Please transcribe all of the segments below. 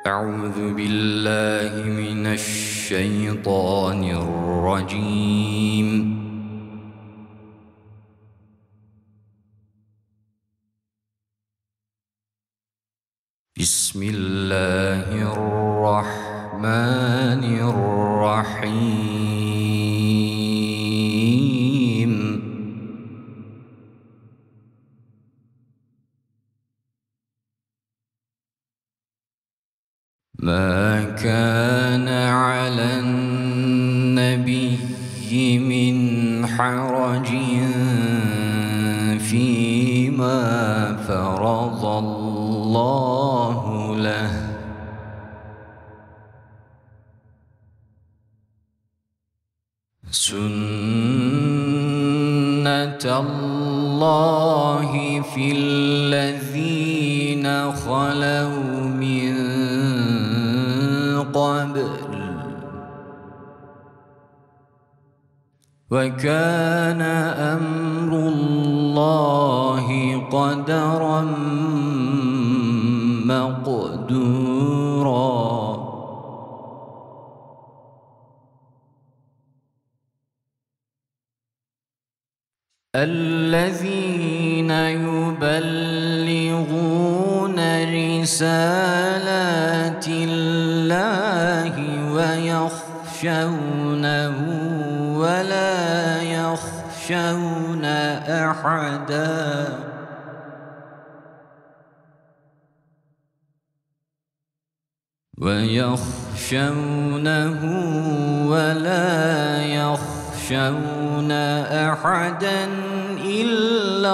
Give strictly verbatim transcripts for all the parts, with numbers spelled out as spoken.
أعوذ بالله من الشيطان الرجيم. بسم الله الرحمن الرحيم. ما كان على النبي من حرج فيما فرض الله له، سنة الله في الذين خلوا من قبل، وكان أمر الله قدرا مقدورا. الذين يبلغون رسالات الله ويخشونه ولا يخشون أحدا ويخشونه ولا يخشون أحدا إلا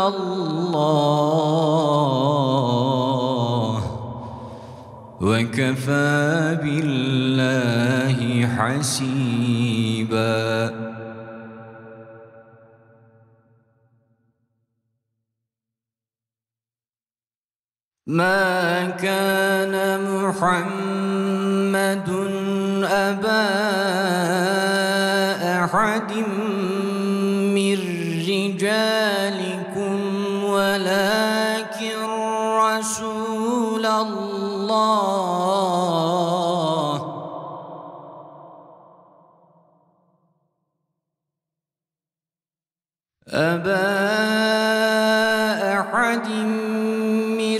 الله، وكفى بالله حسيبا. ما كان محمد أبا أحد من رجالكم ولكن رسول الله أبا أحد من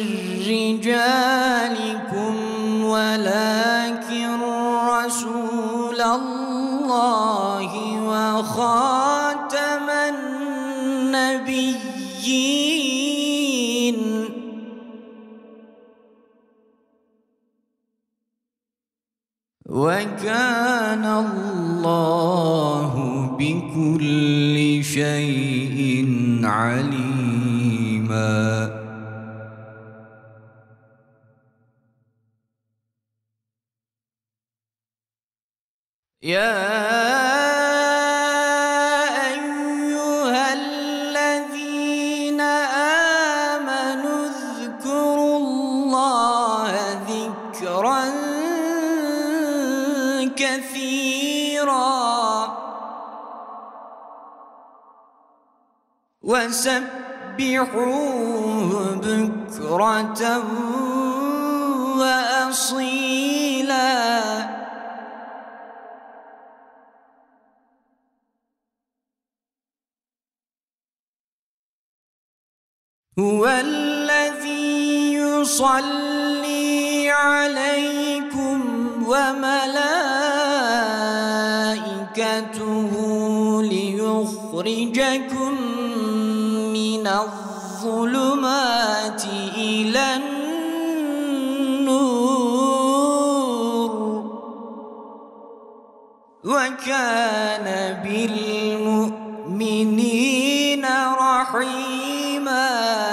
رجالكم ولكن رسول الله وخاتم النبيين، وكان الله بكل شيء عليما. يا أيها الذين آمنوا اذكروا الله ذكرا كثيرا وسبحوه بكرة وأصيلا. هو الذي يصلي عليكم وملائكته ليخرجكم من الظلمات إلى النور، وكان بالمؤمنين رحيما.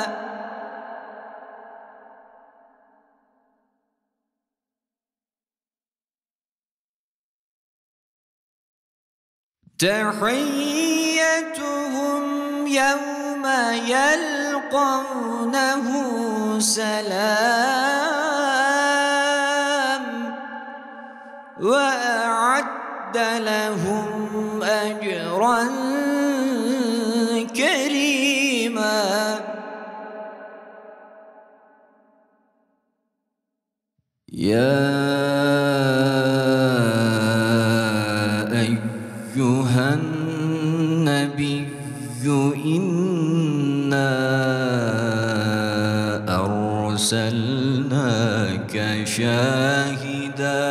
تحيتهم يوم يلقونه سلام وأعد لهم أجرا كريما. يا أيها النبي إنا أرسلناك شاهدا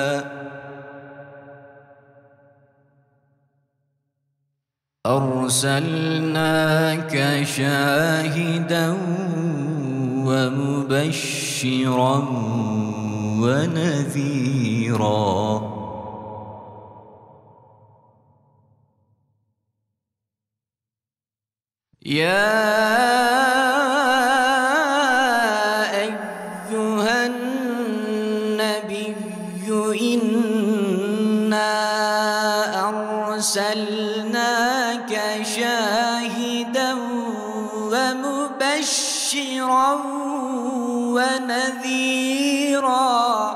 أرسلناك شاهدا ومبشرا ونذيرا يا أيها النبي إنا أرسلناك شاهدا ومبشرا ونذيرا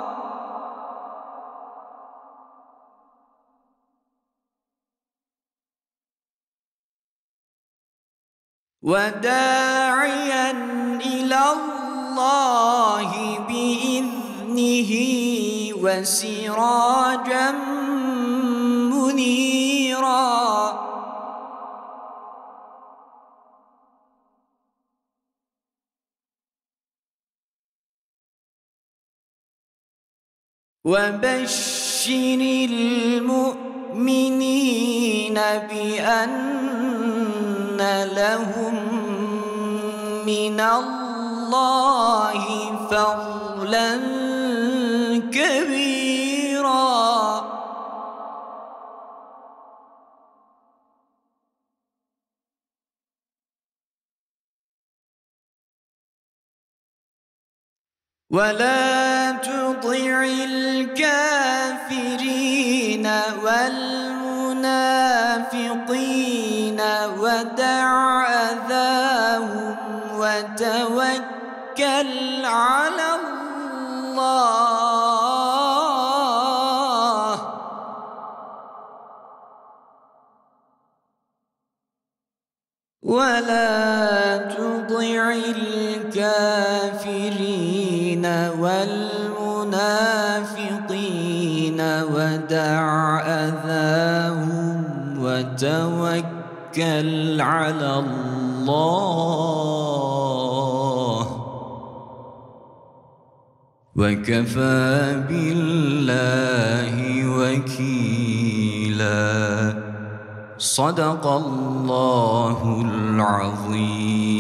وداعيا إلى الله بإذنه وسراجا منيرا وبشر المؤمنين بأن لهم من الله فضلا كبيرا ولا تطع الكافرين والمنافقين ودع أذاهم وتوكل على الله ولا تطع الكافرين والمنافقين ودع أذاهم وتوكل على الله وكفى بالله وكيلا صدق الله العظيم.